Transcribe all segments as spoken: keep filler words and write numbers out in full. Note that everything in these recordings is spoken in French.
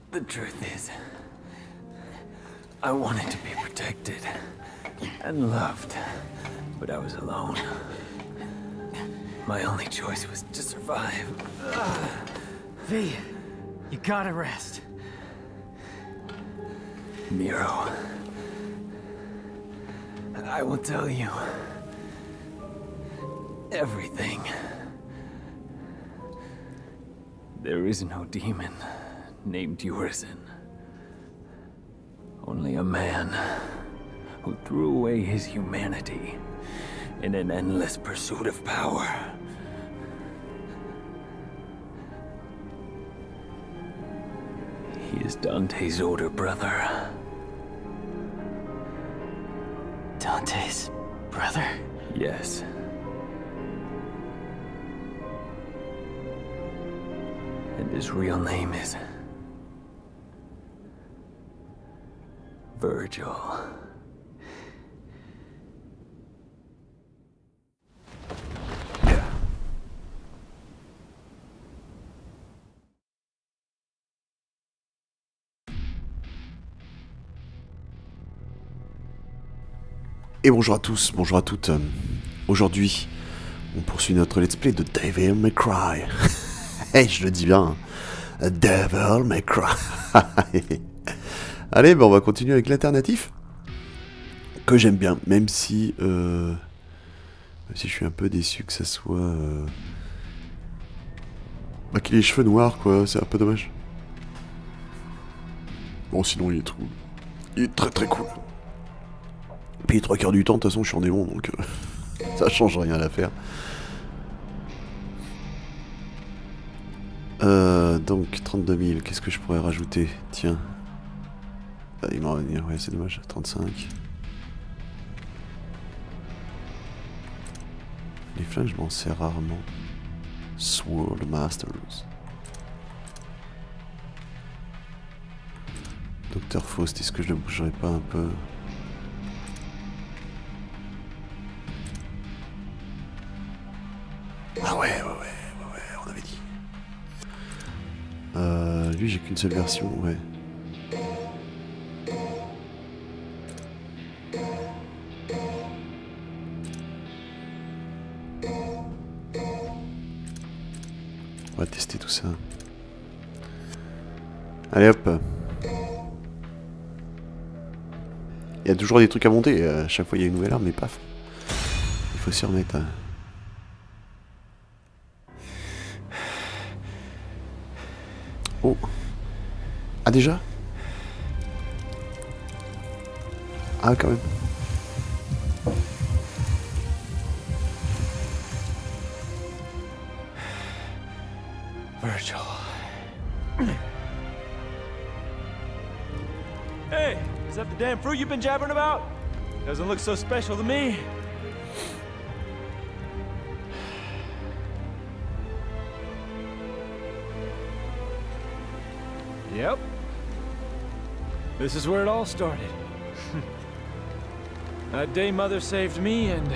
The truth is, I wanted to be protected and loved, but I was alone. My only choice was to survive. V, you gotta rest. Nero, I will tell you everything. There is no demon named Urizen. Only a man who threw away his humanity in an endless pursuit of power. He is Dante's older brother. Dante's brother? Yes. And his real name is Virgil. Et bonjour à tous, bonjour à toutes. Aujourd'hui, on poursuit notre let's play de Devil May Cry. Hey, je le dis bien. Devil May Cry. Allez, ben on va continuer avec l'alternatif. Que j'aime bien, même si... Euh, même si je suis un peu déçu que ça soit... Euh, bah, qu'il ait les cheveux noirs, quoi. C'est un peu dommage. Bon, sinon, il est trop... Il est très très cool. Puis trois quarts du temps, de toute façon, je suis en démon, donc euh, ça change rien à l'affaire. Euh, donc, trente-deux mille, qu'est-ce que je pourrais rajouter? Tiens. Bah, il m'en va venir, ouais, c'est dommage, trente-cinq. Les flingues, je m'en sers rarement. Sword Masters. Docteur Faust, est-ce que je le bougerais pas un peu? Ah ouais, ouais, ouais, ouais, ouais, on avait dit. Euh, lui, j'ai qu'une seule version, ouais. On va tester tout ça. Allez hop. Il y a toujours des trucs à monter, à chaque fois il y a une nouvelle arme, mais paf. Il faut s'y remettre. Hein. Oh. Ah déjà? Ah quand même. Virgil. Hey, is that the damn fruit you've been jabbering about? Doesn't look so special to me. Yep. This is where it all started. That day Mother saved me and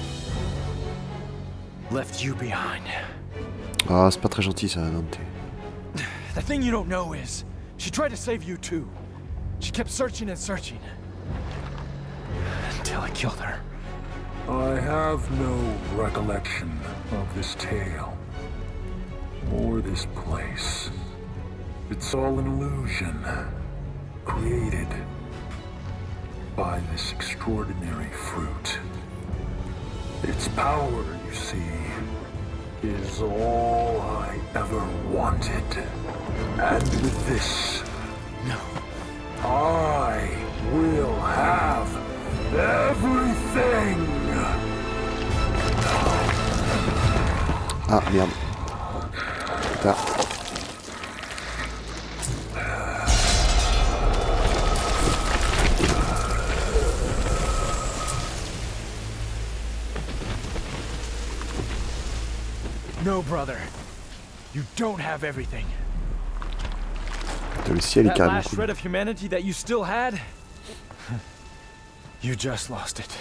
left you behind. Ah, c'est pas très gentil ça, Dante. The thing you don't know is, she tried to save you too. She kept searching and searching. Until I killed her. I have no recollection of this tale. Or this place. It's all an illusion, created by this extraordinary fruit. Its power, you see, is all I ever wanted. And with this, No. I will have everything! Ah merde. Putain. No, brother. You don't have everything. Le ciel est That carrément last cool. shred of humanity that you still had, you just lost it.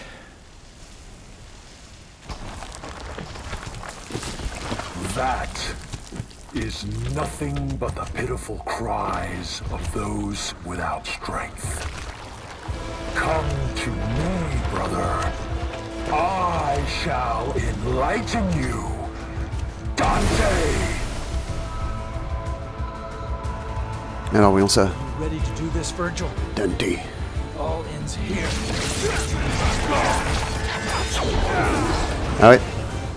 That is nothing but the pitiful cries of those without strength. Come to me, brother. I shall enlighten you. Dante! Alors voyons ça. You ready to do this, Virgil? Dante. All ends here. Ah ouais.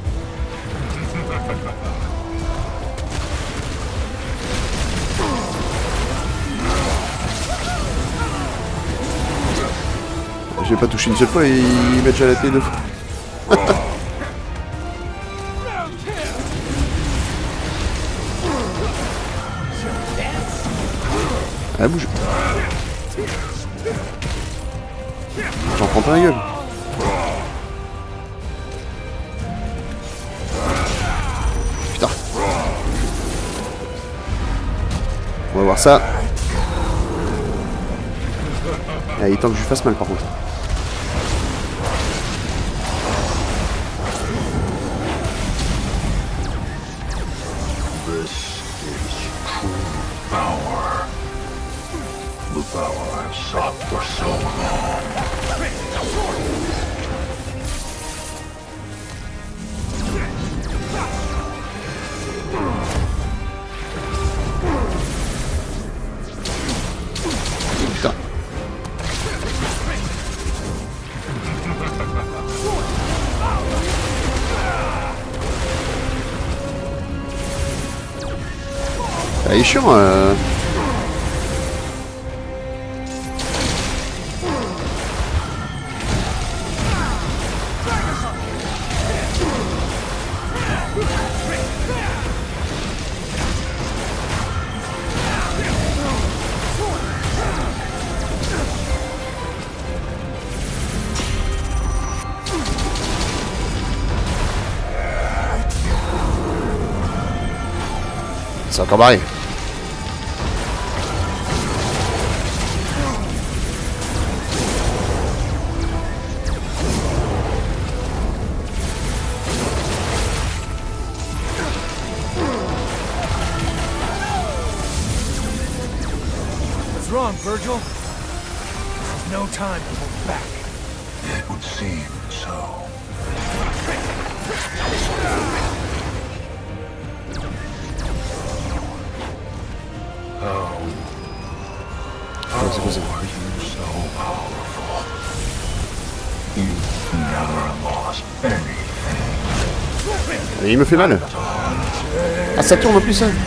J'ai pas touché une seule fois et il m'a déjà la tête deux fois. Ah bouge. J'en prends plein la gueule. Putain. On va voir ça. Ah, il est temps que je lui fasse mal par contre. This is true power. The power I've sought for so long. Putain. Ah, il est chiant euh... C'est encore barré. What's wrong, Virgil? There's no time to hold back. It would seem so. How are you so powerful? You've never lost anything. Et il me fait mal. Ah, ça tourne en plus ça.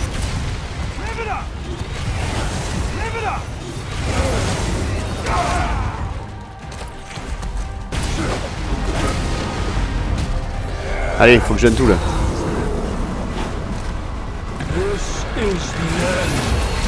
Allez, faut que je donne tout là. This is the end.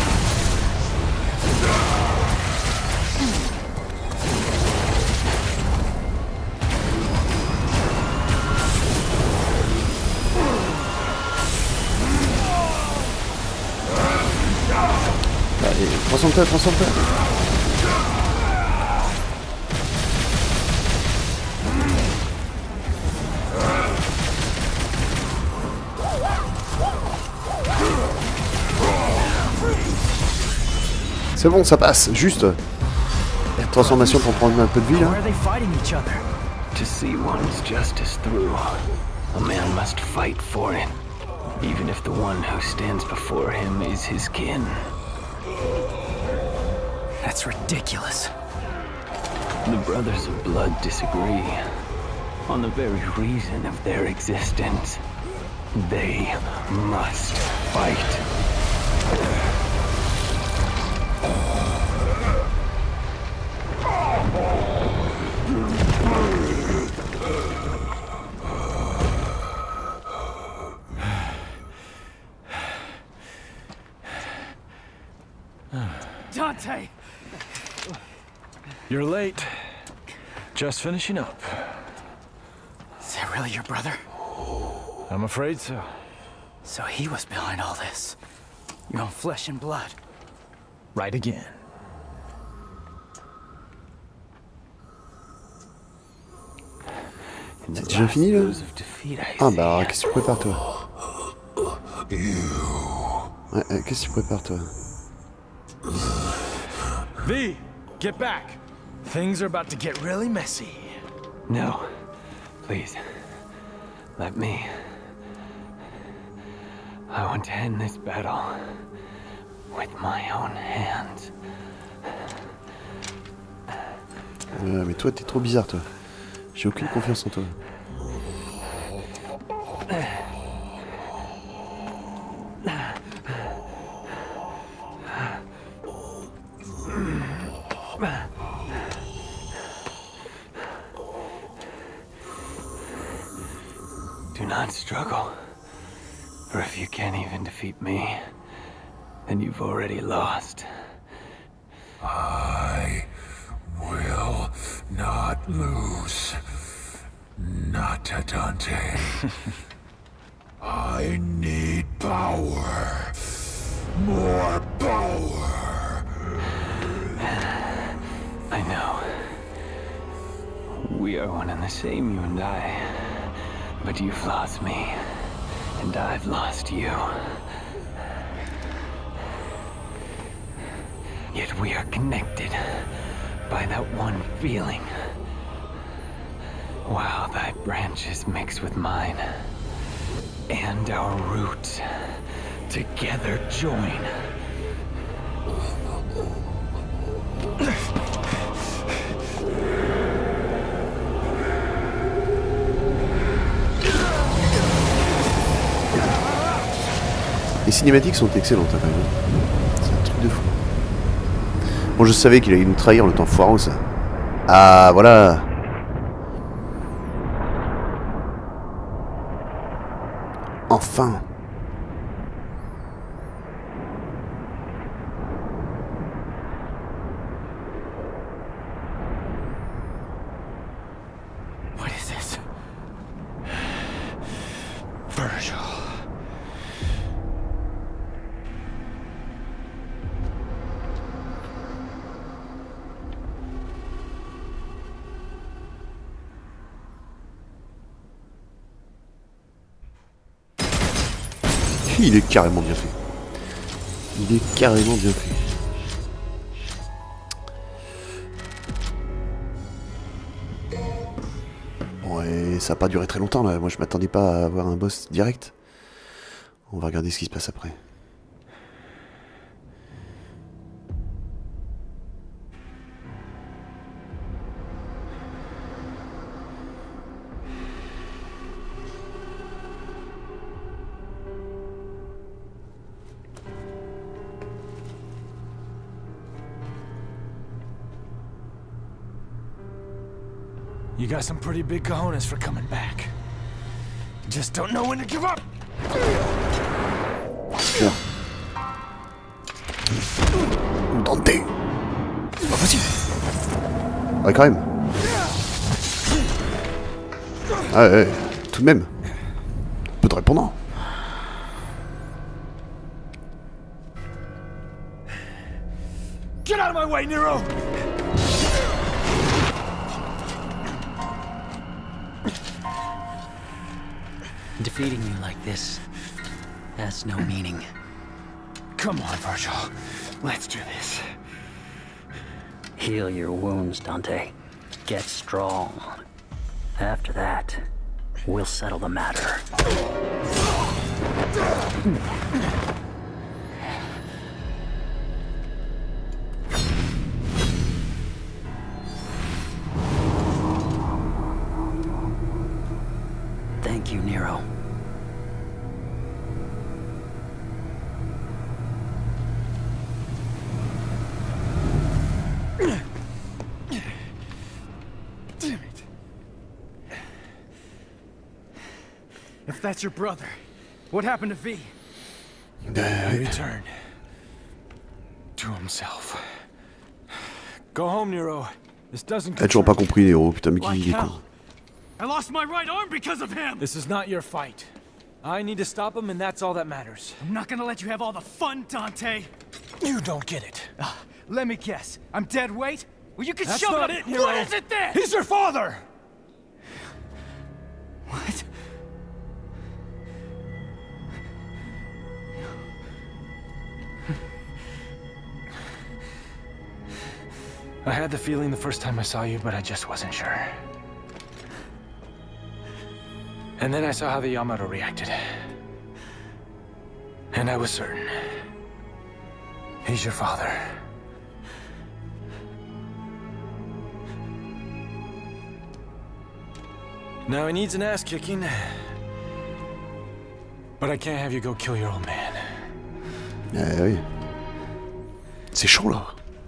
Allez, transforme-toi, transforme-toi. C'est bon, ça passe, juste. La transformation pour prendre un peu de vie là. Why are they fighting each other? To see one's justice through, a man must fight for it, even if the one who stands before him is his kin. That's ridiculous. The Brothers of Blood disagree on the very reason of their existence. They must fight. Dante! You're late. Just finishing up. Is that really your brother? I'm afraid so. So he was behind all this. Your own flesh and blood. Right again. C'est déjà fini là? Ah bah qu'est-ce que tu prépares toi? Ouais, euh, qu'est-ce que tu prépares, toi? V, get back. Things are about to get really messy. No. Please. Let me. I want to end this battle with my own hands. Euh, mais toi, t'es trop bizarre, toi. J'ai aucune confiance en toi. Do not struggle. For if you can't even defeat me, then you've already lost. I will not lose. Not to Dante. I need power. More power. I know. We are one and the same, you and I. But you've lost me, and I've lost you. Yet we are connected by that one feeling. While thy branches mix with mine, and our roots together join. Les cinématiques sont excellentes, hein, quand même. C'est un truc de fou. Bon, je savais qu'il allait nous trahir le temps foireux, ça. Ah, voilà. Enfin. What is this? Virgil. Il est carrément bien fait. Il est carrément bien fait. Bon, et ça n'a pas duré très longtemps là. Moi je m'attendais pas à avoir un boss direct. On va regarder ce qui se passe après. You got some pretty big cojones for coming back. Just don't know when to give up. Bien. Dante. C'est pas possible. Ouais, quand même. Ah ouais, tout de même. Un peu de répondant. Get out of my way, Nero! Defeating you like this has no meaning. Come on, Virgil. Let's do this. Heal your wounds, Dante. Get strong. After that, we'll settle the matter. Thank you, Nero. Damn it. If that's your brother, what happened to V? He returned to himself. Go home, Nero. This doesn't T'as toujours pas compris, Nero. Putain, mais qui il est con. I lost my right arm because of him! This is not your fight. I need to stop him, and that's all that matters. I'm not gonna let you have all the fun, Dante! You don't get it. Uh, let me guess. I'm dead weight? Well, you can That's shove not it! it, Nero. What is it then? He's your father! What? I had the feeling the first time I saw you, but I just wasn't sure. And then I saw how the Yamato reacted. And I was certain. He's your father. Now he needs an ass kicking. But I can't have you go kill your old man. Eh oui. C'est chaud là.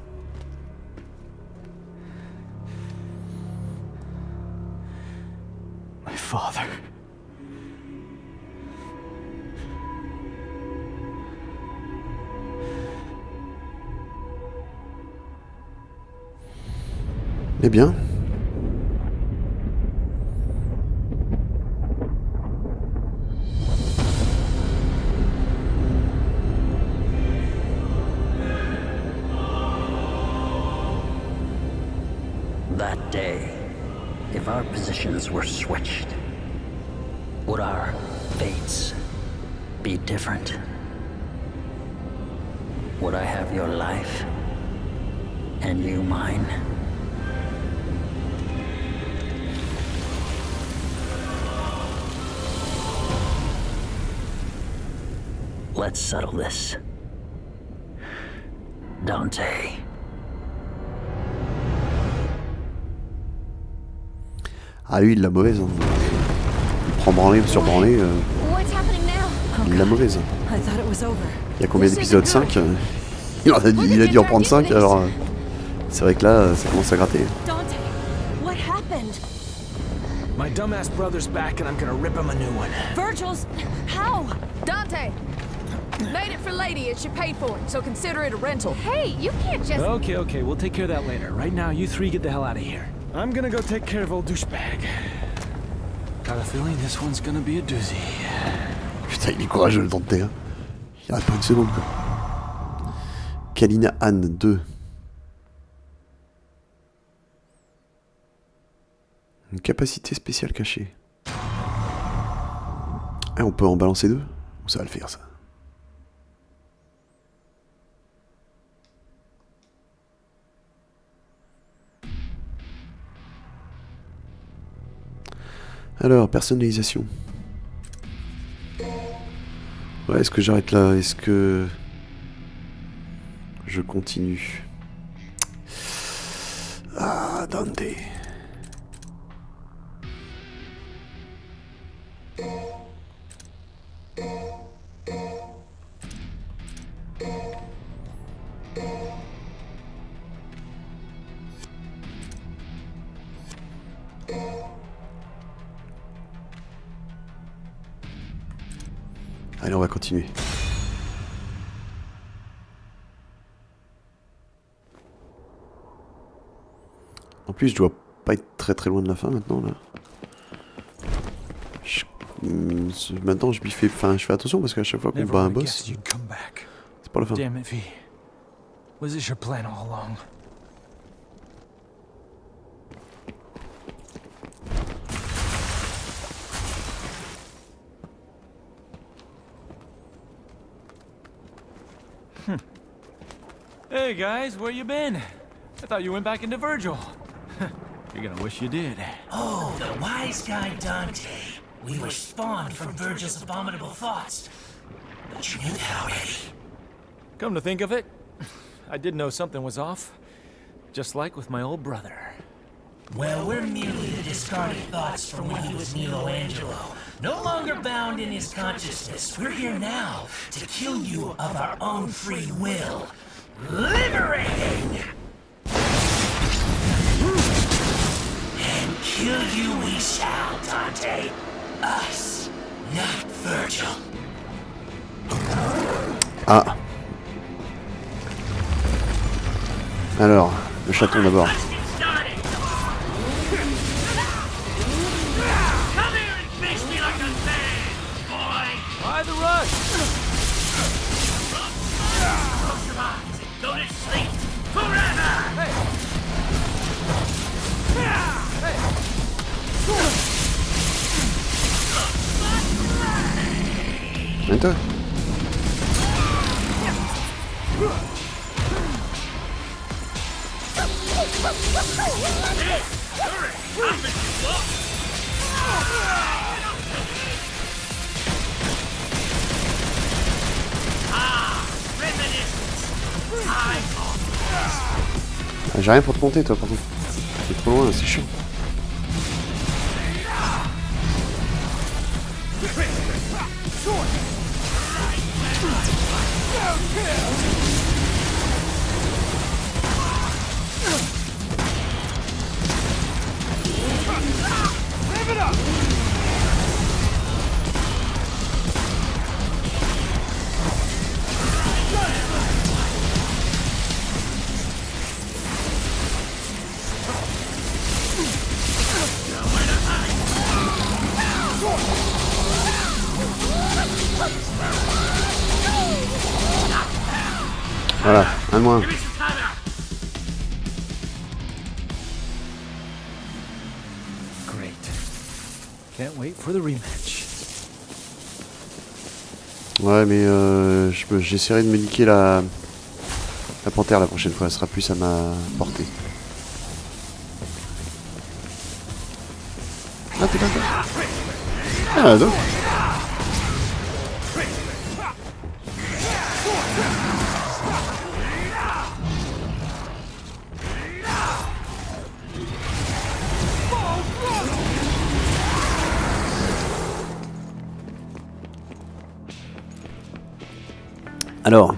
My father. Eh bien. That day, if our positions were switched, would our fates be different? Would I have your life and you mine? Let's settle this. Dante. Ah oui, il l'a mauvaise. Hein. Il prend branlé sur branlé. Euh, il l'a mauvaise. Il y a combien d'épisodes? Cinq euh, il, a dû, il a dû en prendre cinq, alors euh, c'est vrai que là, ça commence à gratter. My dumbass brother's back and I'm gonna rip him a new one. Virgil's... how? Dante! Made it for Lady and she paid for it, so consider it a rental. Hey, you can't just... Okay, okay, we'll take care of that later. Right now, you three get the hell out of here. I'm gonna go take care of old douchebag. Got a feeling this one's gonna be a doozy. Putain, il est courageux le Dante. Hein. Il n'y a pas une seconde quoi. Kalina Anne deux. Une capacité spéciale cachée. Ah, on peut en balancer deux? Ça va le faire ça. Alors, personnalisation. Ouais, est-ce que j'arrête là? Est-ce que je continue? Ah, Dante. Allez, on va continuer. En plus, je dois pas être très très loin de la fin maintenant là. Je... Maintenant, je lui fais, enfin, je fais attention parce qu'à chaque fois qu'on bat un boss, c'est pas la fin. Damn it, V. Was this your plan all along? Hmm. Hey guys, where you been? I thought you went back into Virgil. You're gonna wish you did. Oh, the wise guy Dante. We were spawned from Virgil's abominable thoughts. But you knew that already. Come to think of it, I did know something was off. Just like with my old brother. Well, we're merely the discarded thoughts from when he was Nilo Angelo. No longer bound in his consciousness. We're here now to kill you of our own free will. Liberating! And kill you we shall, Dante. Us, not Virgil. Ah. Alors, le chaton d'abord. Why the rush? Close your eyes and go to sleep forever! Hey! Hey! Viens toi. Ah, j'ai rien pour te monter toi par contre. C'est trop loin, c'est chiant. Voilà, un de moins. Great. Can't wait for the rematch. Ouais, mais euh, j'essaierai de me niquer la, la panthère la prochaine fois, elle sera plus à ma portée. Ah, t'es pas ça. Ah, donc. Alors.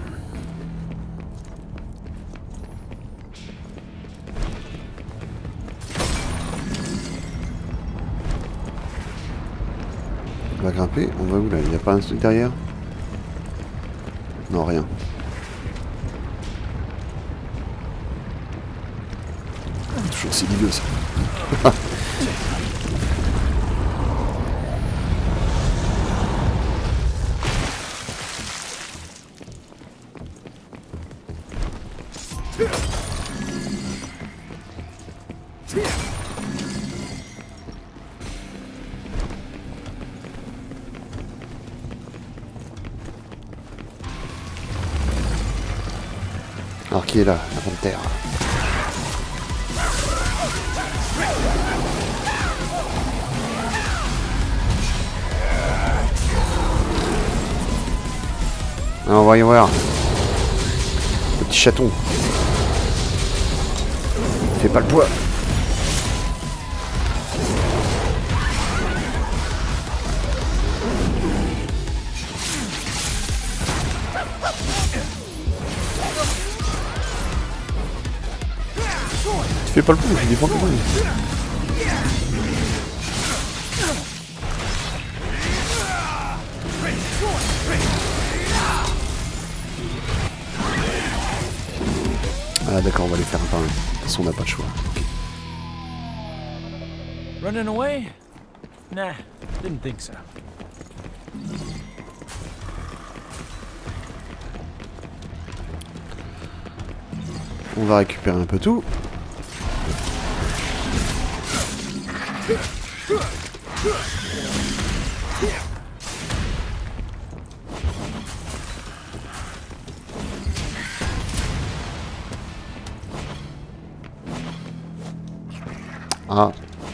On va grimper, on va où là? Il n'y a pas un truc derrière? Non, rien. Toujours c'est idiot ça. Alors qui est là, la panthère? Alors, voyons voir. Le petit chaton. Il fait pas le poids. Tu fais pas le poids, tu défends comment lui. Ah d'accord, on va les faire un par un. De toute façon, on n'a pas de choix. Okay. Running away? Nah, didn't think so. On va récupérer un peu tout. Ah.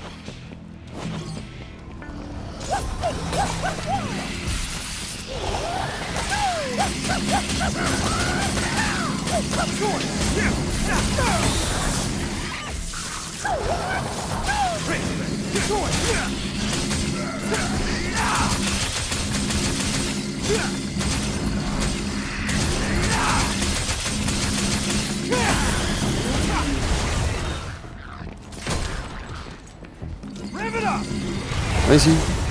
Vas-y.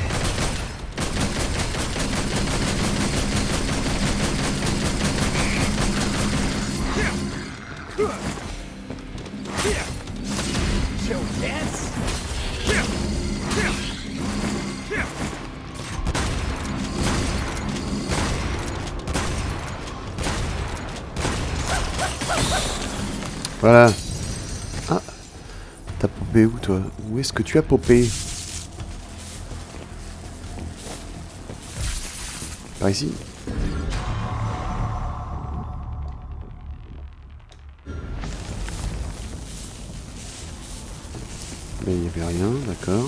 Voilà. Ah. T'as popé où toi? Où est-ce que tu as popé? Par ici. Là il n'y avait rien, d'accord.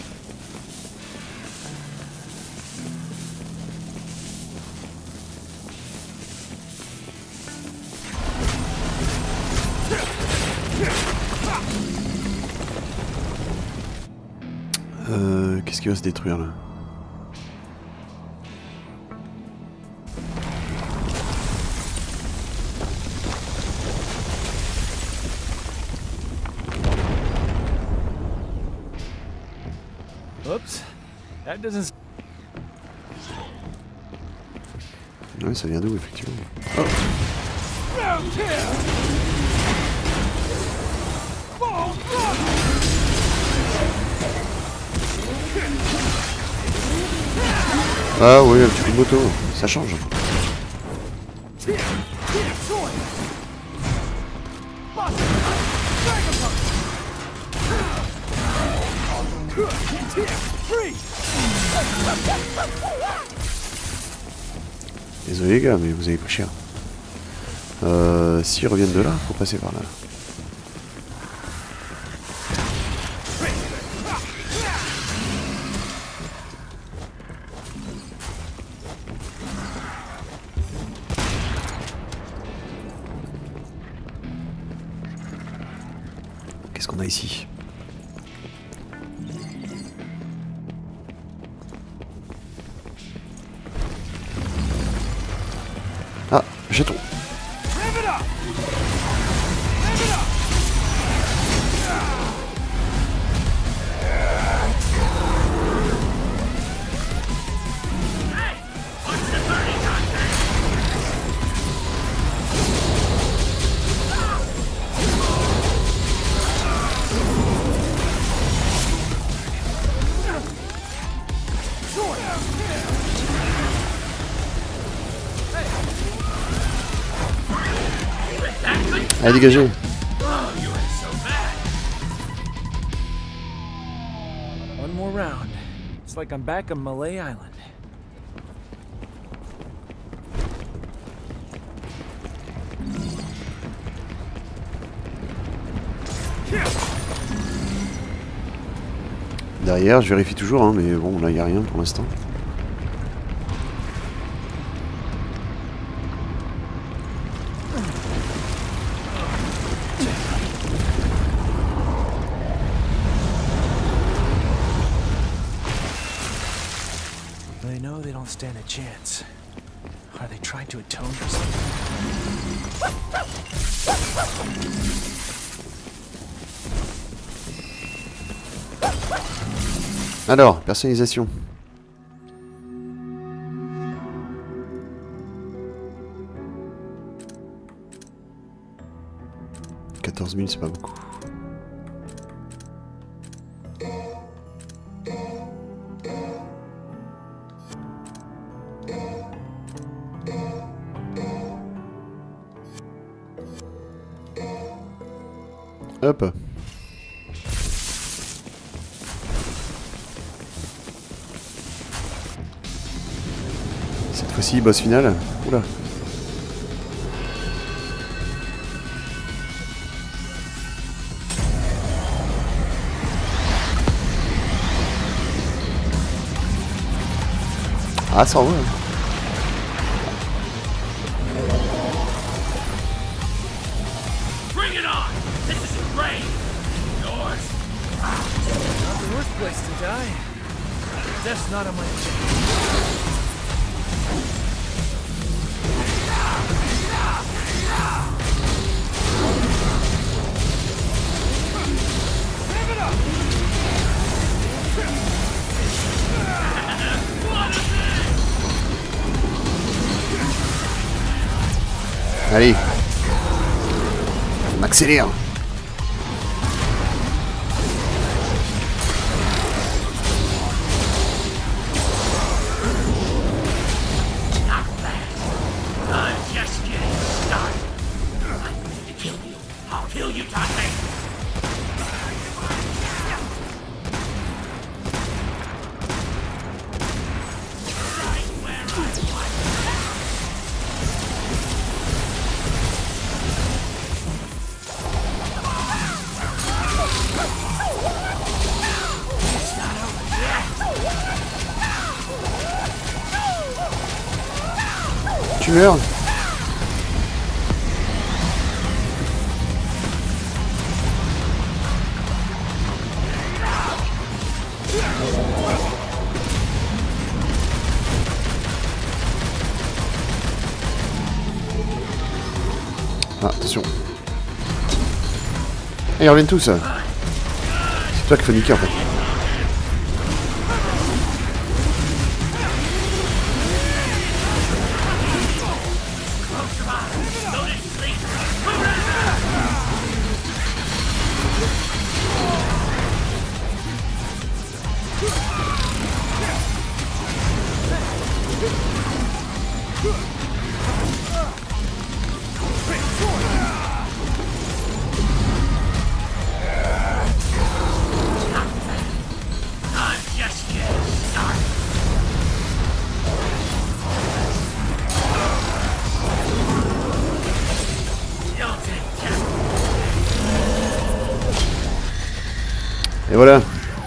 Euh, qu'est-ce qui va se détruire là? Oops. That doesn't... Ouais, ça vient d'où effectivement? Oh. Ah oui, un petit coup de moto, ça change. Désolé les gars, mais vous avez pris cher. Euh, S'ils reviennent de là, faut passer par là. Qu'est-ce qu'on a ici? Ah, jeton. Allez, dégagez. One more round. It's like I'm back on Malay Island. Derrière, je vérifie toujours, hein, mais bon, là, il n'y a rien pour l'instant. They know they don't stand a chance. Are they trying to atone for something? Alors, personnalisation. quatorze mille, c'est pas beaucoup. Hop. Cette fois-ci, boss final. Oula. Ah, ça en va. Place to die. Death's not on my Allez. On accélère. tu meurs. Ah, attention. Et ils reviennent tous. C'est toi qui fais niquer en fait. Et voilà.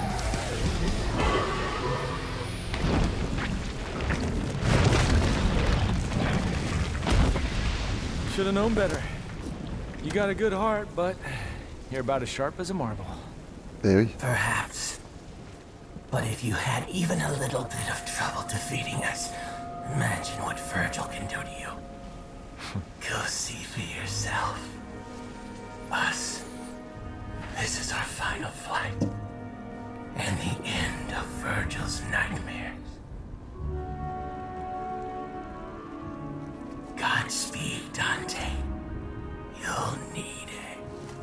Should have known better. You got a good heart, but you're about as sharp as a marble. Eh oui. Perhaps. But if you had even a little bit of trouble defeating us, imagine what Virgil can do to you. Go see for yourself. Us. This is our final flight. And the end of Virgil's nightmares. Godspeed, Dante. You'll need it.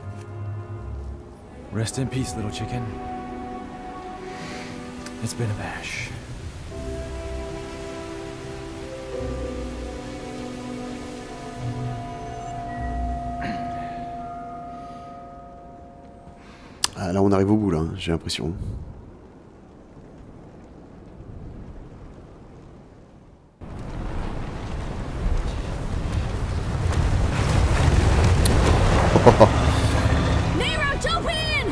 Rest in peace, little chicken. It's been a bash. Ah, là on arrive au bout là, j'ai l'impression. Nero, jump in!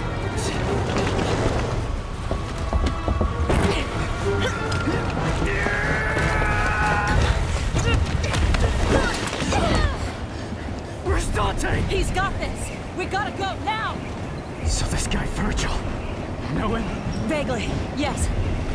Where's Dante? He's got this. We gotta go now. So this guy Virgil, know him? Vaguely, yes.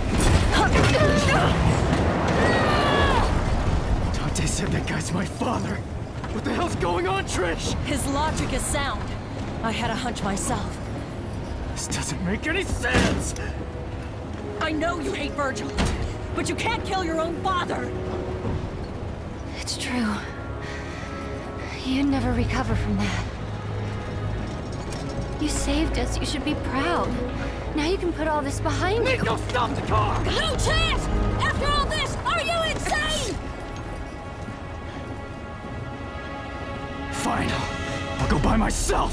Dante said that guy's my father. What the hell's going on, Trish? His logic is sound. I had a hunch myself. This doesn't make any sense. I know you hate Virgil, but you can't kill your own father. It's true. You'd never recover from that. You saved us. You should be proud. Now you can put all this behind you. Nico, stop the car! No chance! After all this, are you insane? Fine. I'll go by myself.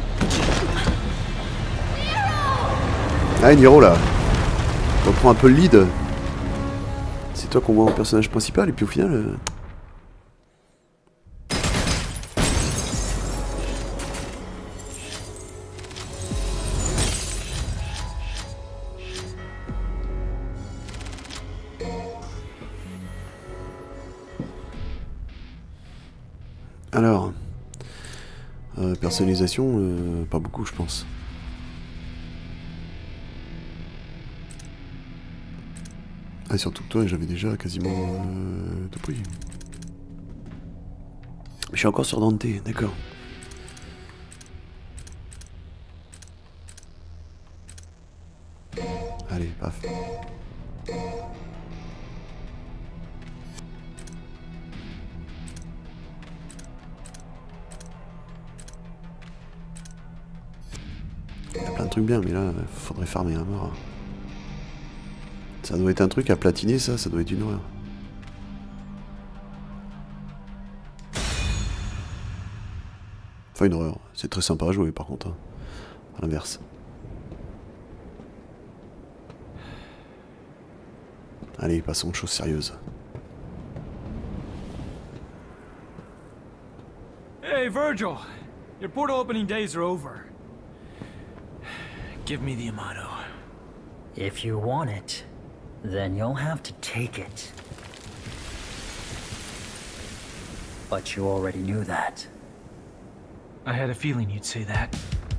Ah, Nero là. On prend un peu le lead. C'est toi qu'on voit en personnage principal et puis au final. Euh... Alors, euh, personnalisation, euh, pas beaucoup je pense. Ah, surtout que toi j'avais déjà quasiment euh, tout pris. Je suis encore sur Dante, d'accord. Allez, paf. Il y a plein de trucs bien, mais là, faudrait farmer à mort. Ça doit être un truc à platiner, ça, ça doit être une horreur. Enfin, une horreur. C'est très sympa à jouer, par contre. Hein. À l'inverse. Allez, passons aux choses sérieuses. Hey, Virgil! Your portal opening days are over. Give me the Amato. If you want it, then you'll have to take it. But you already knew that. I had a feeling you'd say that.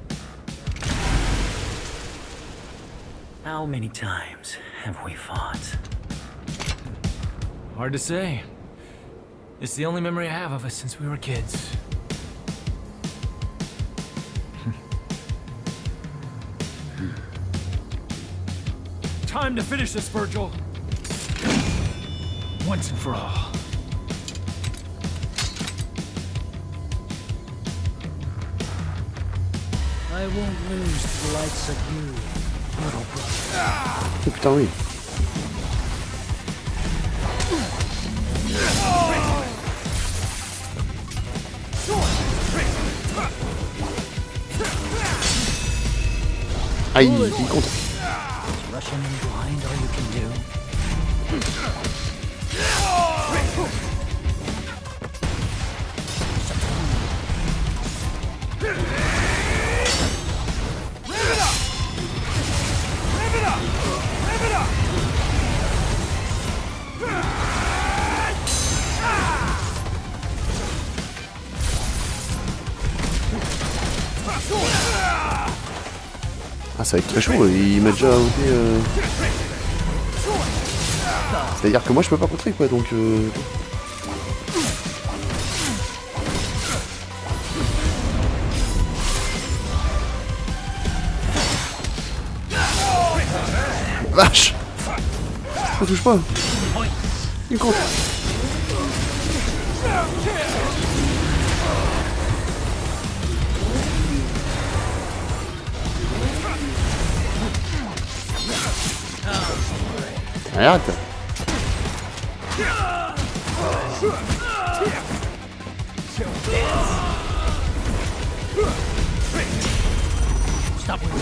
How many times have we fought? Hard to say. It's the only memory I have of us since we were kids. Time to finish this, Virgil. Once and for all. I won't lose to the likes of you, little brother. Oh putain oui. Aïe, il est content. Rushing in blind all you can do. Ah, ça va être très chaud, il m'a déjà ôté. Euh... C'est-à-dire que moi je peux pas contrer quoi, donc. Euh... Vache! Ça touche pas! Il compte! Arrête! Stop with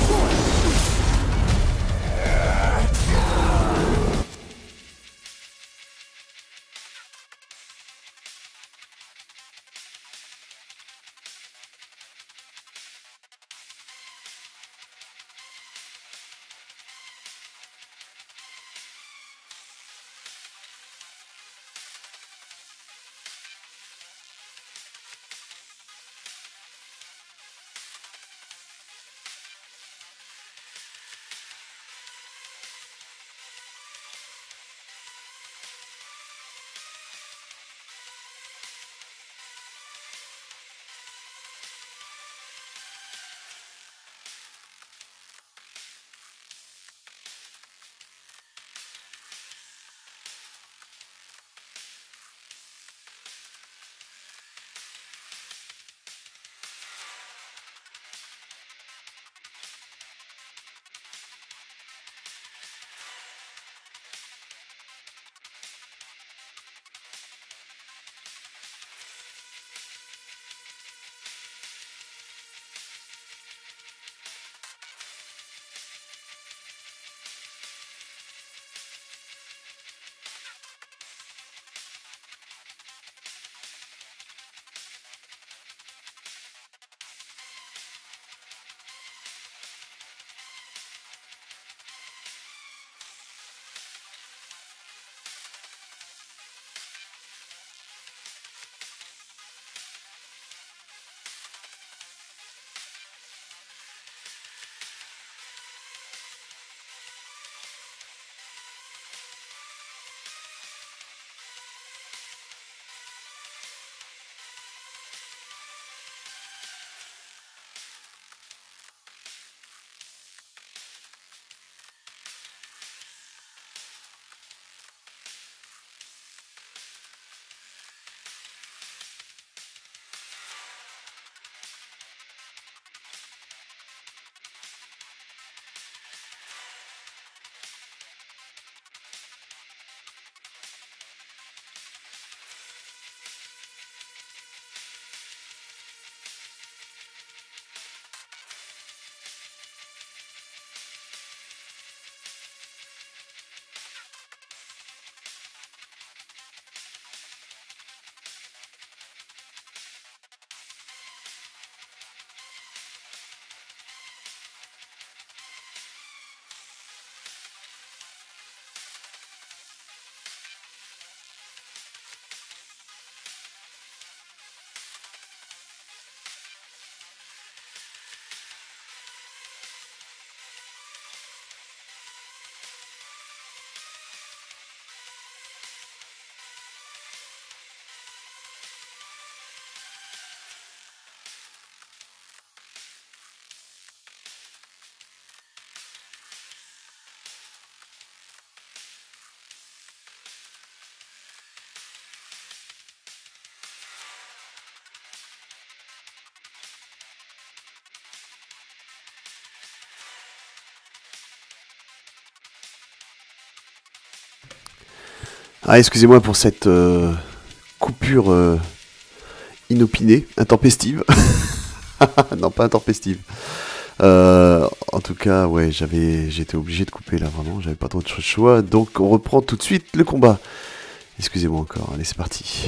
Ah, excusez-moi pour cette euh, coupure euh, inopinée, intempestive. Non, pas intempestive. Euh, en tout cas, ouais, j'avais, j'étais obligé de couper là, vraiment, j'avais pas trop de choix. Donc, on reprend tout de suite le combat. Excusez-moi encore, allez, c'est parti.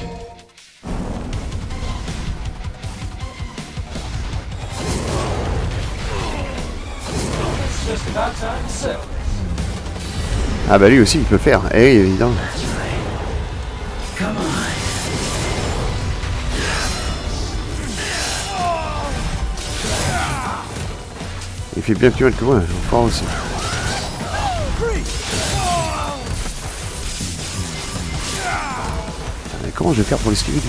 Ah bah lui aussi il peut faire, eh oui évidemment. Il fait bien plus mal que moi, je crois aussi. Mais comment je vais faire pour l'esquiver?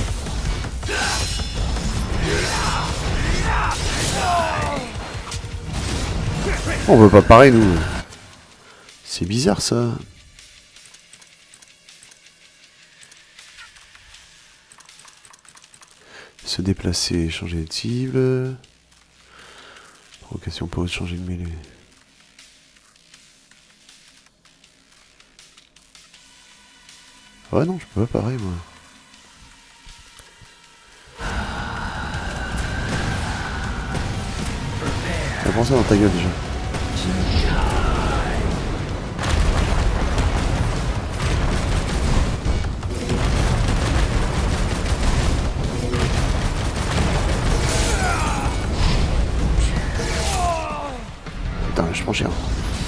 On veut pas pareil nous. C'est bizarre ça. Se déplacer, changer de cible. Provocation pause, changer de mêlée. Ouais non, je peux pas pareil moi. T'as pensé dans ta gueule déjà. Putain, je prends cher.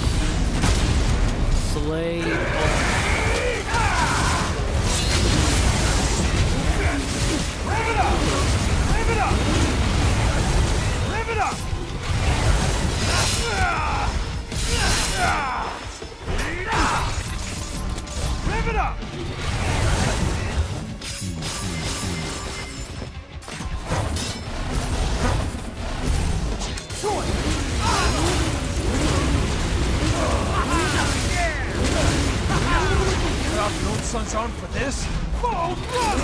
Sun's on for this. Oh,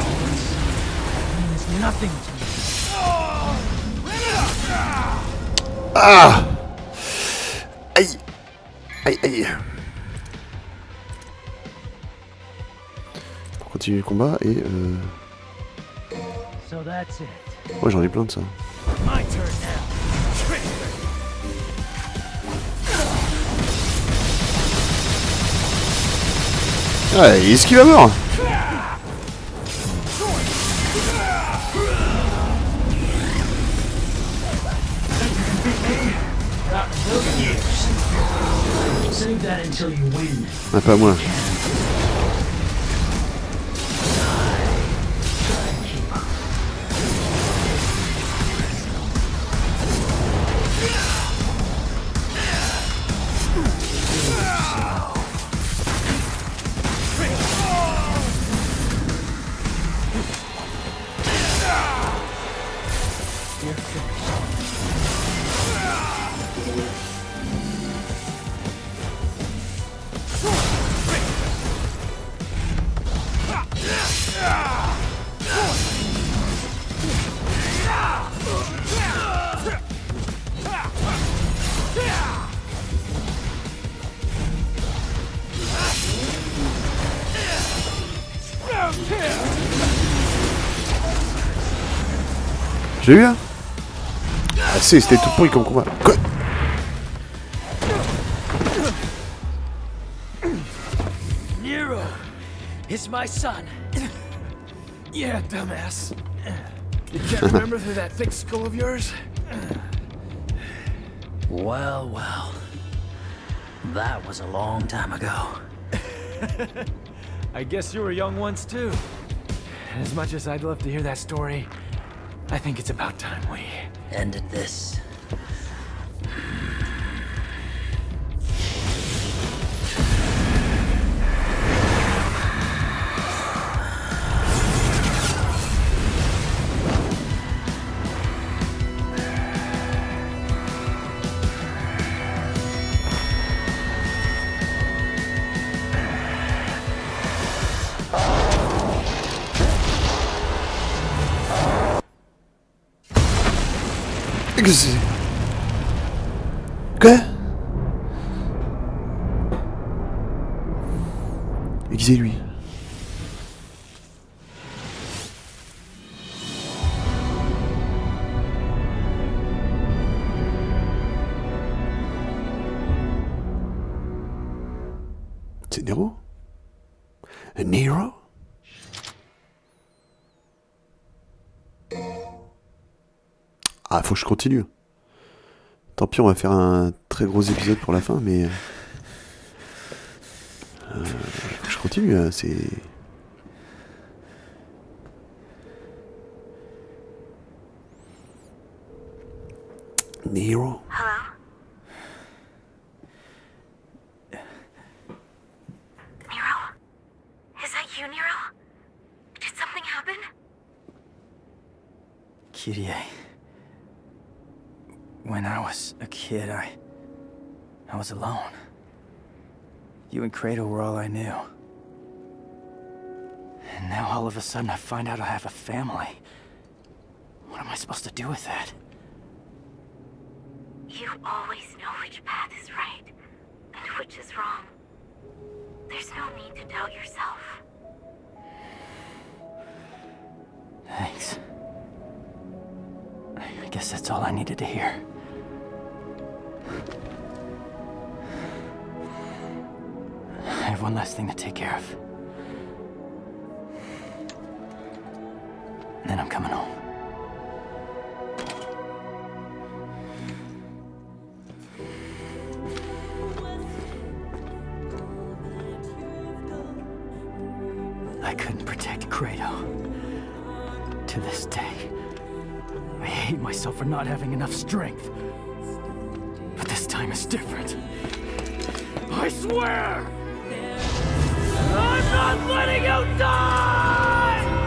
means nothing to me. Ah! Aïe! Aïe, aïe! Pour continuer le combat et euh... ouais, j'en ai plein de ça. Ouais, il esquive à mort. Ah, pas moi. J'ai eu là. Ah c'est, c'était tout pourri comme combat. Quoi? Nero, it's my son. Yeah, dumbass. You can't remember through that thick skull of yours? Well, well. That was a long time ago. I guess you were young once too. As much as I'd love to hear that story, I think it's about time we ended this. Quoi? Aiguisez lui. Nero? Nero? Ah, faut que je continue. Tant pis, on va faire un très gros épisode pour la fin, mais... Euh, faut que je continue, hein, c'est... Nero? Hello? Nero? Is that you, Nero? Did something happen? Kyrie. When I was a kid, I... I was alone. You and Kratos were all I knew. And now all of a sudden I find out I have a family. What am I supposed to do with that? You always know which path is right, and which is wrong. There's no need to doubt yourself. Thanks. I guess that's all I needed to hear. I have one last thing to take care of. And then I'm coming home. I couldn't protect Kratos. To this day. I hate myself for not having enough strength. But this time is different. I swear! I'm not letting you die!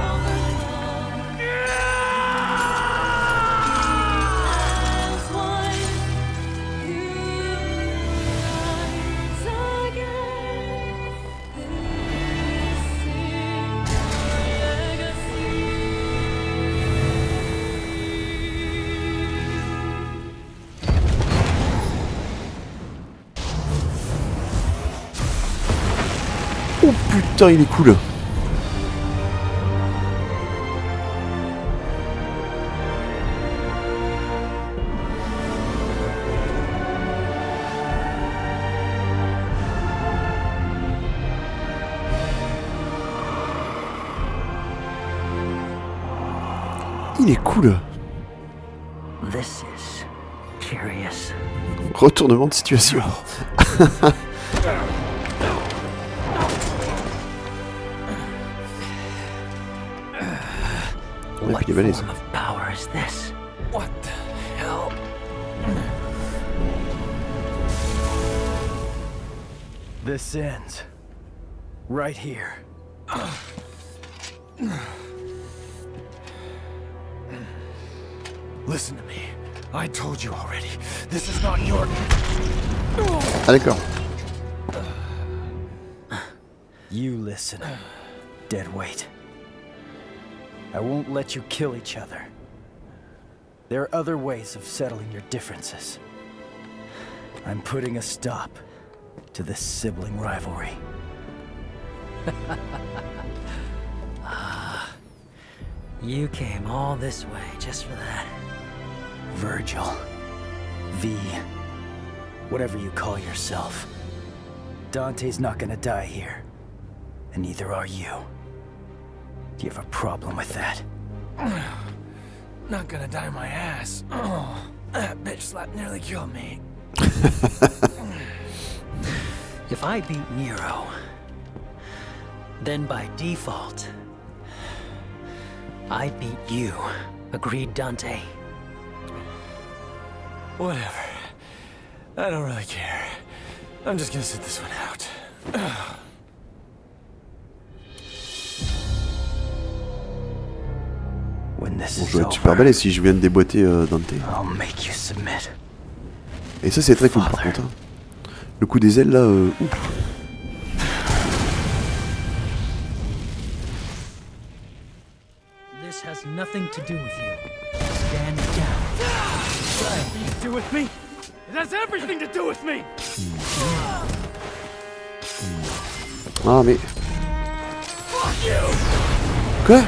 Oh putain, il est cool. Il est cool. This is curious. Retournement de situation. What form of power is this? What the hell? This ends right here. Listen to me. I told you already. This is not your... Ah d'accord. You listen, deadweight. I won't let you kill each other. There are other ways of settling your differences. I'm putting a stop to this sibling rivalry. Ah, you came all this way just for that. Virgil. V. Whatever you call yourself. Dante's not gonna die here. And neither are you. Do you have a problem with that? Not gonna die my ass. Oh, that bitch slap nearly killed me. If I beat Nero, then by default, I beat you. Agreed, Dante? Whatever. I don't really care. I'm just gonna sit this one out. Bon, je vais être super balèze si je viens de déboîter euh, Dante. Et ça c'est très cool par contre. Hein. Le coup des ailes là, euh, ouf. This has nothing to do with you. Stand down. Nothing to do with me. It has everything to do with me. Ah mais. Quoi?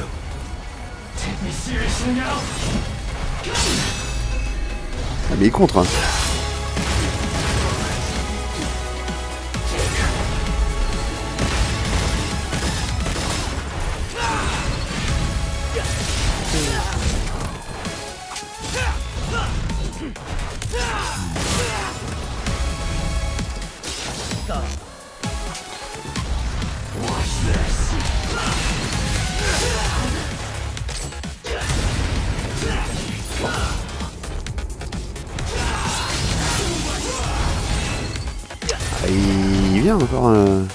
Ah mais il contre hein. Il vient encore un...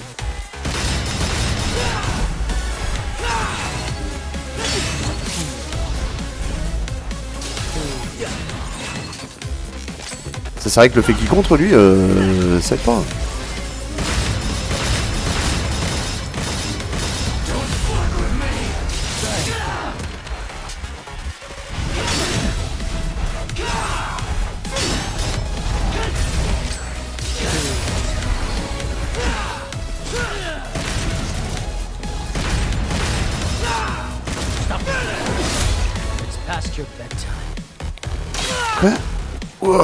C'est vrai que le fait qu'il contre lui, euh, ça aide pas. Quoi? Wow.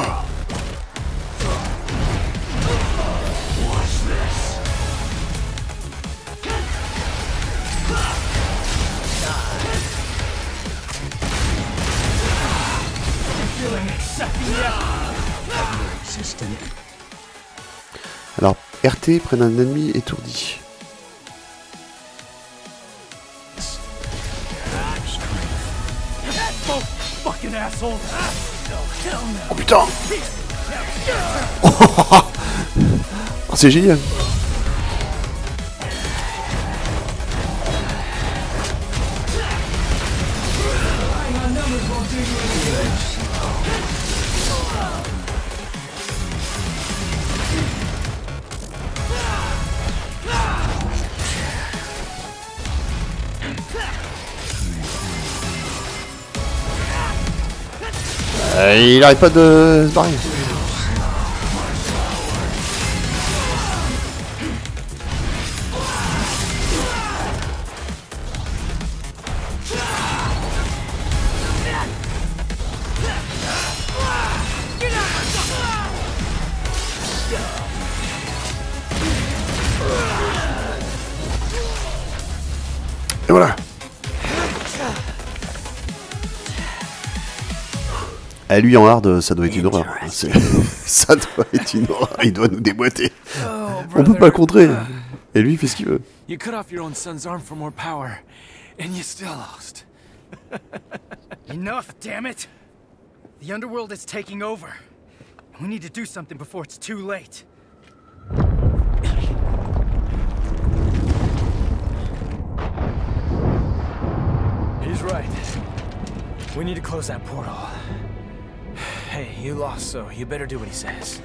Alors, R T prennent un ennemi étourdi. Oh putain. Oh, c'est génial. Euh, il arrête pas de se barrer. Et voilà. À lui en hard, ça doit être une horreur. Ça doit être une horreur. Il doit nous déboîter. On peut pas le contrer. Et lui, il fait ce qu'il veut. You cut off your own son's arm for more power, and you still lost. Enough, damn it! The underworld is taking over. We need to do something before it's too late. He's right. We need to close that portal. Hey, you lost, so you better do what he says.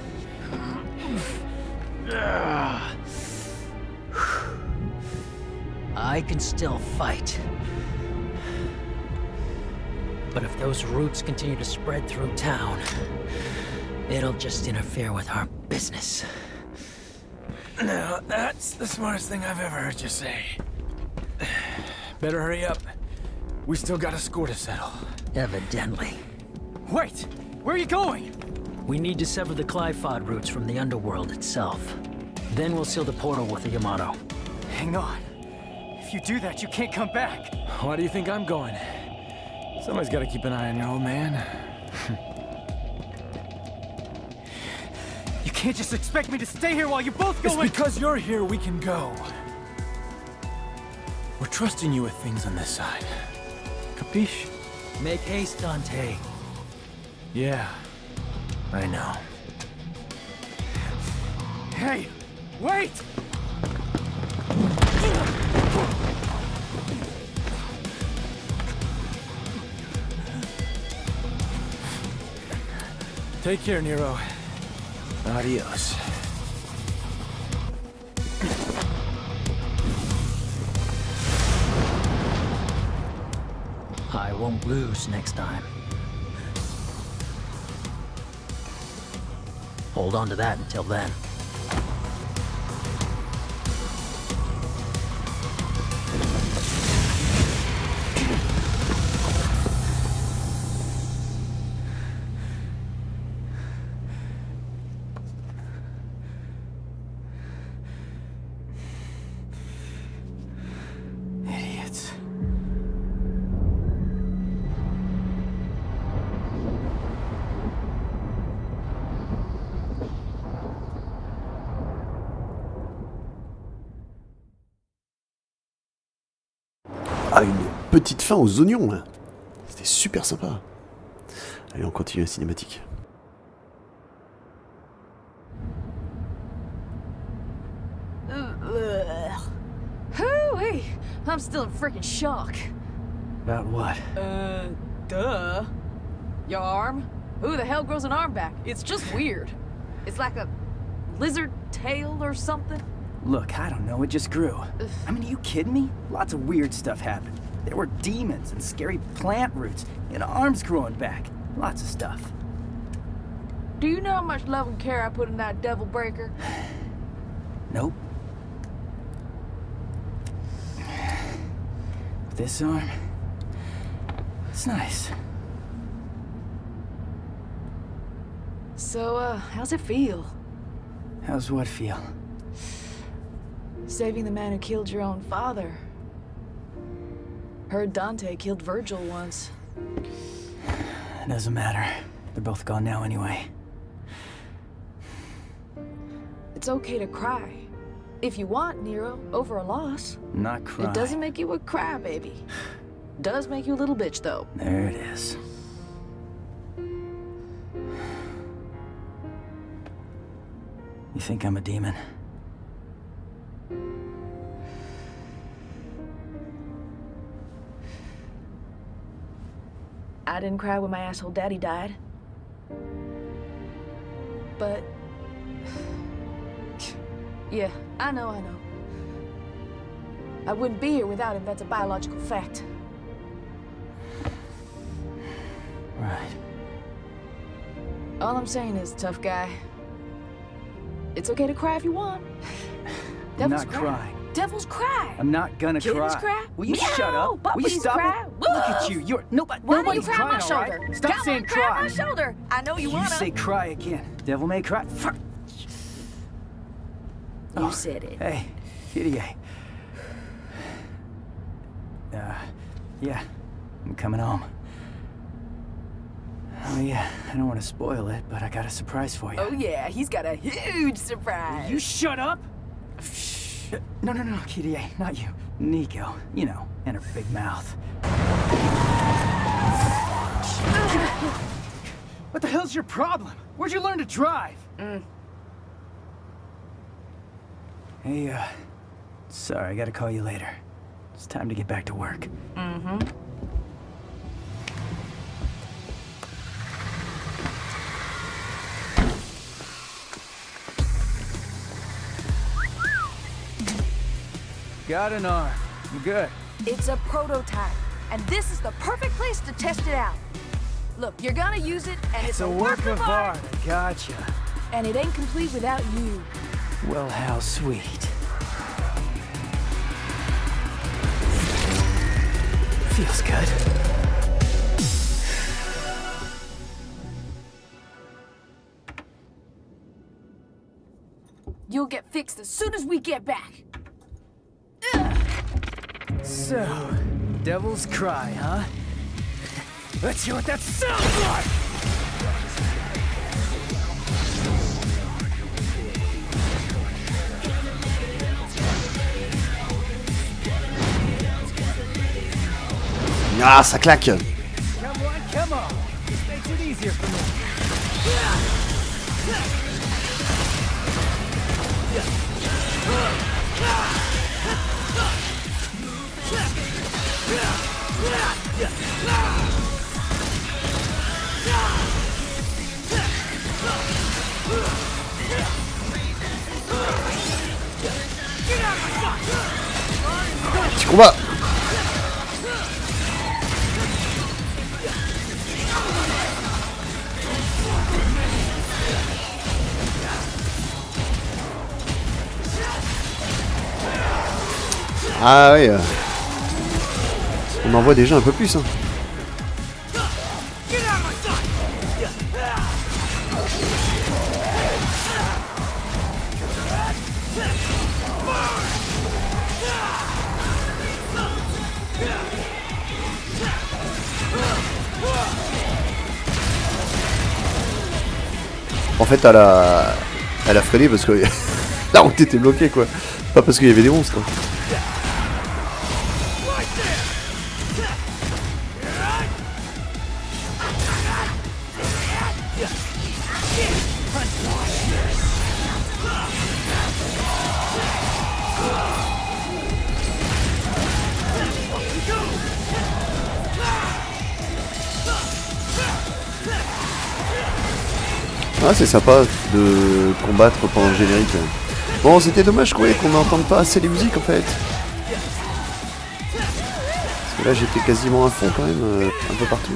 I can still fight. But if those roots continue to spread through town, it'll just interfere with our business. Now, that's the smartest thing I've ever heard you say. Better hurry up. We still got a score to settle. Evidently. Wait! Where are you going? We need to sever the Qliphoth roots from the underworld itself. Then we'll seal the portal with the Yamato. Hang on. If you do that, you can't come back. Why do you think I'm going? Somebody's got to keep an eye on your old man. You can't just expect me to stay here while you're both going. It's because you're here we can go. We're trusting you with things on this side. Capiche? Make haste, Dante. Yeah, I know. Hey, wait! Take care, Nero. Adios. I won't lose next time. Hold on to that until then. Ah, une petite fin aux oignons, là. C'était super sympa. Allez, on continue la cinématique. Hoo-wee! I'm still in freaking shock. About what? Uh, duh. Your arm? Who the hell grows an arm back? It's just weird. It's like a lizard tail or something. Look, I don't know, it just grew. I mean, are you kidding me? Lots of weird stuff happened. There were demons and scary plant roots and arms growing back. Lots of stuff. Do you know how much love and care I put in that devil breaker? Nope. This arm, it's nice. So, uh, how's it feel? How's what feel? Saving the man who killed your own father. Heard Dante killed Virgil once. It doesn't matter. They're both gone now anyway. It's okay to cry. If you want, Nero, over a loss. Not cry. It doesn't make you a crybaby. Does make you a little bitch, though. There it is. You think I'm a demon? I didn't cry when my asshole daddy died. But... yeah, I know, I know. I wouldn't be here without him, that's a biological fact. Right. All I'm saying is, tough guy, it's okay to cry if you want. I'm Devils not cry. crying. Devils cry. I'm not gonna Kittens cry. cry. Will you Meow. shut up? Will you Puppies stop cry. it? Look at you. You're nobody. Why don't you Nobody's cry on my crying, all shoulder? right? Stop Come saying on, cry on cry. my shoulder. I know you, you wanna. say cry again. Devil may cry. Fuck. You Oh, said it. Hey, Kitty. Uh, yeah, I'm coming home. Oh yeah, I don't want to spoil it, but I got a surprise for you. Oh yeah, he's got a huge surprise. You shut up! No, no, no, Kitty, not you. Nico, you know, and her big mouth. What the hell's your problem? Where'd you learn to drive? Mm. Hey, uh, sorry, I gotta call you later. It's time to get back to work. Mm-hmm. Got an arm. I'm good. It's a prototype, and this is the perfect place to test it out. Look, you're gonna use it, and it's, It's a work of art. I gotcha. And it ain't complete without you. Well, how sweet. Feels good. You'll get fixed as soon as we get back. So, devil's cry, huh? Let's hear what that sounds like! Ah, ça claque. Come on, come on. This makes it easier for me. Petit combat. Ah oui, euh... on en voit déjà un peu plus. Hein. En fait, elle a, elle a freiné parce que la route était bloquée, quoi. Pas parce qu'il y avait des monstres. Ah, c'est sympa de combattre pendant le générique. Bon, c'était dommage ouais, qu'on n'entende pas assez les musiques en fait. Parce que là, j'étais quasiment à fond quand même, euh, un peu partout.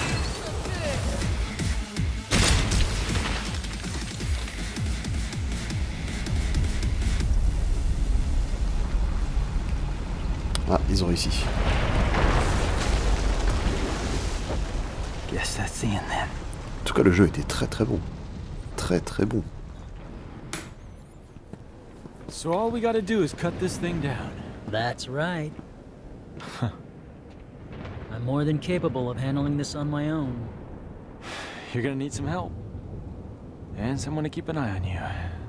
Ah, ils ont réussi. Guess that's the end then. En tout cas, le jeu était très très bon. Très très bon. So all we gotta do is cut this thing down. That's right. I'm more than capable of handling this on my own. You're gonna need some help. And someone to keep an eye on you.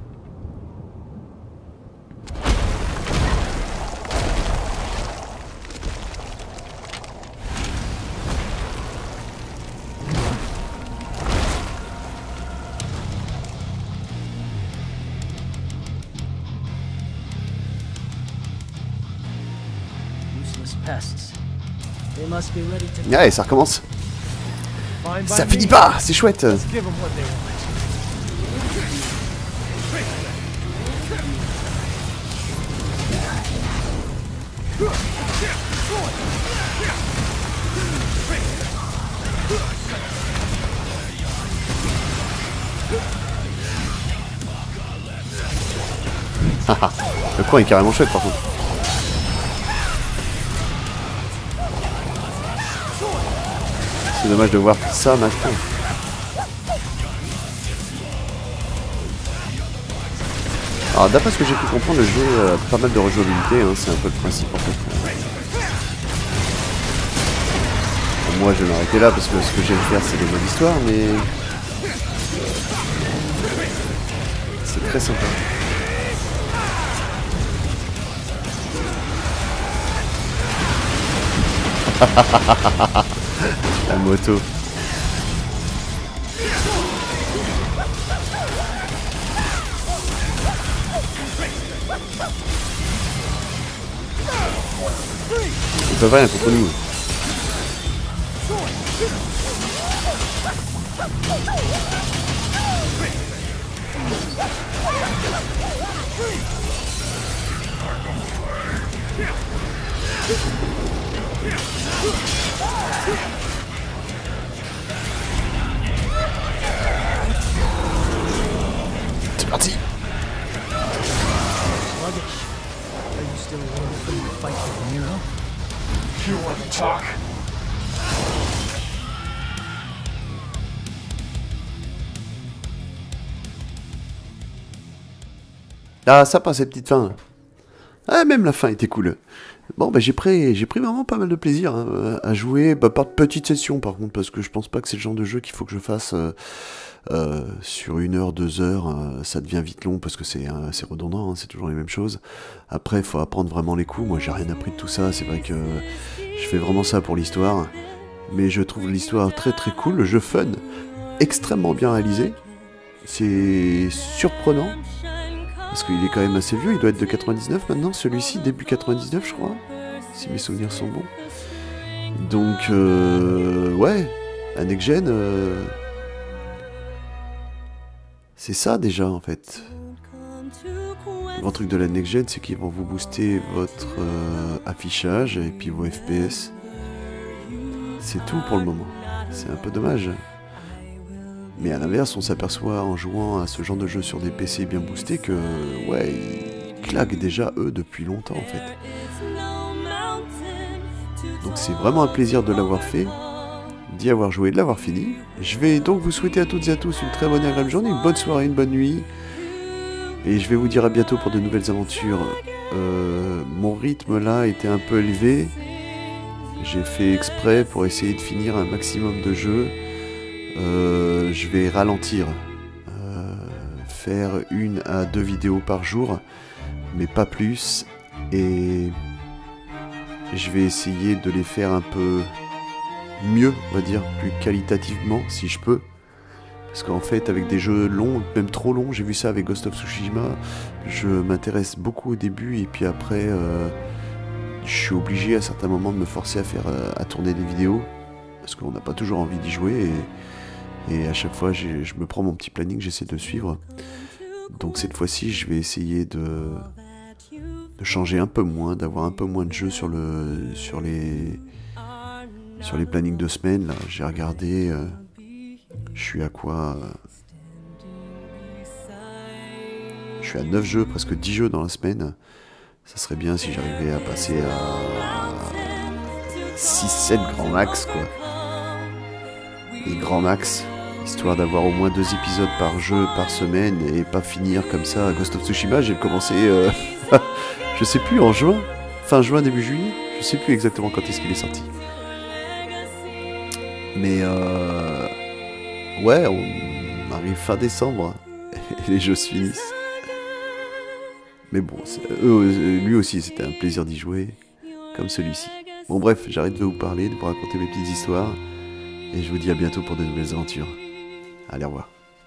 Ouais, ça recommence. Ça finit pas, c'est chouette. Le coin est carrément chouette par contre. C'est dommage de voir ça maintenant. Alors d'après ce que j'ai pu comprendre, le jeu a pas mal de rejouabilité, hein, c'est un peu le principe en fait. Bon, moi je vais m'arrêter là parce que ce que j'aime faire c'est les modes histoire, mais c'est très sympa. La moto. Ils peuvent rien contre nous. C'est parti. Ah, ça passe cette petite fin. Ah, même la fin était cool. Bon, bah j'ai pris, j'ai pris vraiment pas mal de plaisir hein, à jouer, bah, par petite session par contre, parce que je pense pas que c'est le genre de jeu qu'il faut que je fasse euh, euh, sur une heure, deux heures, euh, ça devient vite long parce que c'est euh, c'est redondant, hein, c'est toujours les mêmes choses. Après, il faut apprendre vraiment les coups, moi j'ai rien appris de tout ça, c'est vrai que euh, je fais vraiment ça pour l'histoire, mais je trouve l'histoire très très cool, le jeu fun, extrêmement bien réalisé, c'est surprenant. Parce qu'il est quand même assez vieux, il doit être de quatre-vingt-dix-neuf maintenant, celui-ci début quatre-vingt-dix-neuf je crois, si mes souvenirs sont bons. Donc euh, ouais, la next gen, euh, c'est ça déjà en fait. Le grand truc de la next gen, c'est qu'ils vont vous booster votre euh, affichage et puis vos F P S. C'est tout pour le moment, c'est un peu dommage. Mais à l'inverse, on s'aperçoit en jouant à ce genre de jeu sur des P C bien boostés que, ouais, ils claquent déjà eux depuis longtemps en fait. Donc c'est vraiment un plaisir de l'avoir fait, d'y avoir joué, de l'avoir fini. Je vais donc vous souhaiter à toutes et à tous une très bonne et agréable journée, une bonne soirée, une bonne nuit. Et je vais vous dire à bientôt pour de nouvelles aventures. Euh, mon rythme là était un peu élevé. J'ai fait exprès pour essayer de finir un maximum de jeux. Euh, je vais ralentir, euh, faire une à deux vidéos par jour, mais pas plus, et je vais essayer de les faire un peu mieux, on va dire, plus qualitativement si je peux, parce qu'en fait avec des jeux longs, même trop longs, j'ai vu ça avec Ghost of Tsushima, je m'intéresse beaucoup au début et puis après euh, je suis obligé à certains moments de me forcer à faire à tourner des vidéos, parce qu'on n'a pas toujours envie d'y jouer et Et à chaque fois, je me prends mon petit planning, j'essaie de suivre. Donc cette fois-ci, je vais essayer de, de changer un peu moins, d'avoir un peu moins de jeux sur, le, sur, les, sur les plannings de semaine. Là, j'ai regardé, euh, je suis à quoi euh, je suis à neuf jeux, presque dix jeux dans la semaine. Ça serait bien si j'arrivais à passer à six sept grands max, quoi. Et grands max, histoire d'avoir au moins deux épisodes par jeu par semaine et pas finir comme ça à Ghost of Tsushima. J'ai commencé, euh, je sais plus, en juin, fin juin, début juillet, je sais plus exactement quand est-ce qu'il est sorti. Mais euh, ouais, on arrive fin décembre et les jeux se finissent. Mais bon, eux, lui aussi, c'était un plaisir d'y jouer, comme celui-ci. Bon bref, j'arrête de vous parler, de vous raconter mes petites histoires, et je vous dis à bientôt pour de nouvelles aventures. Allez, au revoir.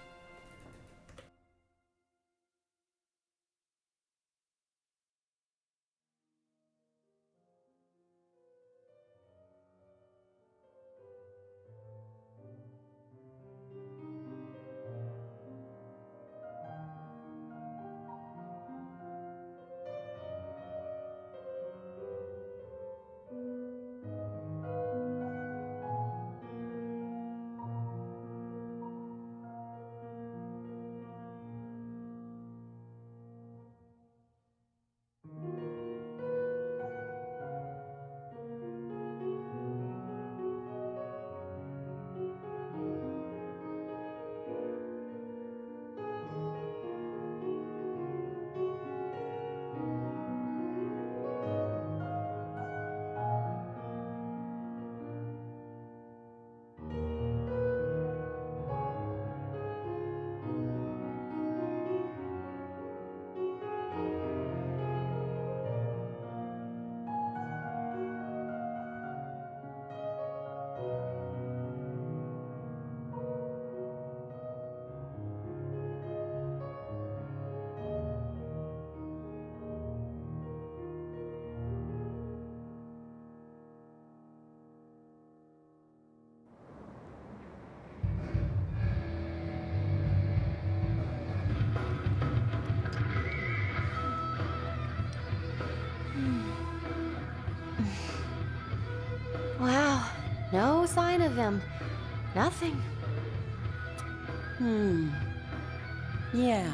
Wow, no sign of him. Nothing. Hmm. Yeah.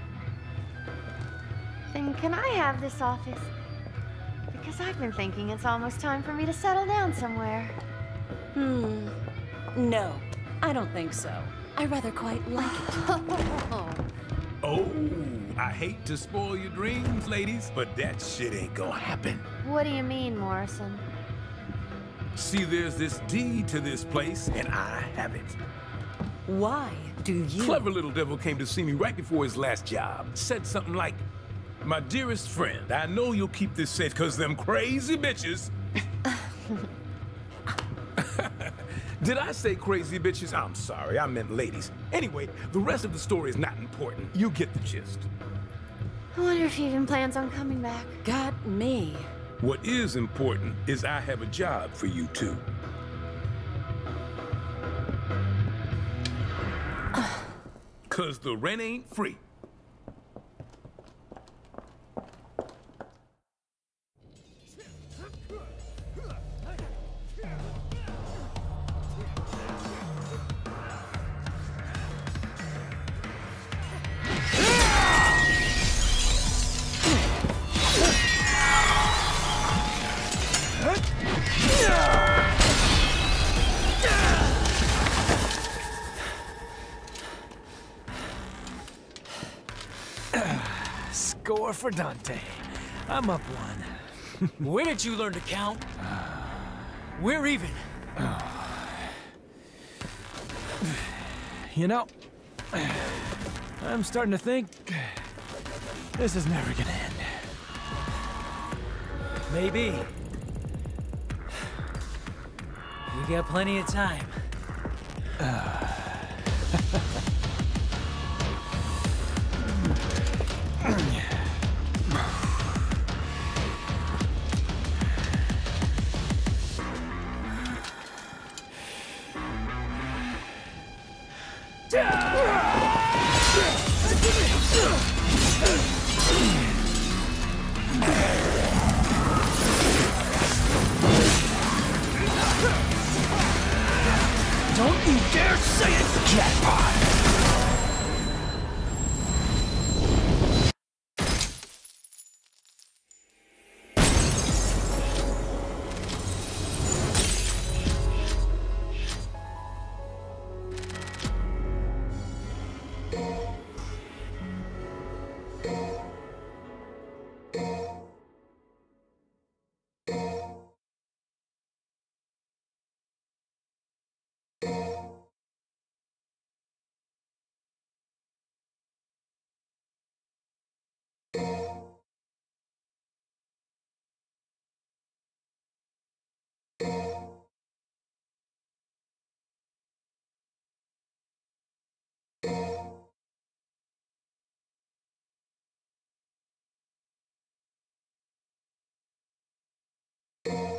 Then can I have this office? Because I've been thinking it's almost time for me to settle down somewhere. Hmm. No, I don't think so. I rather quite like it. Oh, I hate to spoil your dreams, ladies, but that shit ain't gonna happen. What do you mean, Morrison? See, there's this deed to this place, and I have it. Why do you? Clever little devil came to see me right before his last job. Said something like, "My dearest friend, I know you'll keep this safe, cause them crazy bitches..." Did I say crazy bitches? I'm sorry, I meant ladies. Anyway, the rest of the story is not important. You get the gist. I wonder if he even plans on coming back. Got me. What is important is I have a job for you two. Cause the rent ain't free. Score for Dante. I'm up one. When did you learn to count? We're even. You know, I'm starting to think this is never gonna end. Maybe. We got plenty of time. Don't you dare say it, jackpot! You